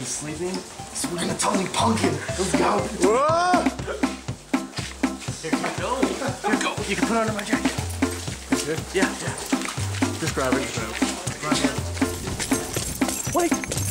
He's sleeping, so we're gonna totally punk him. Let's go. Whoa! Here go. Here go. You can put it under my jacket. Good? Yeah. Just grab it. Wait.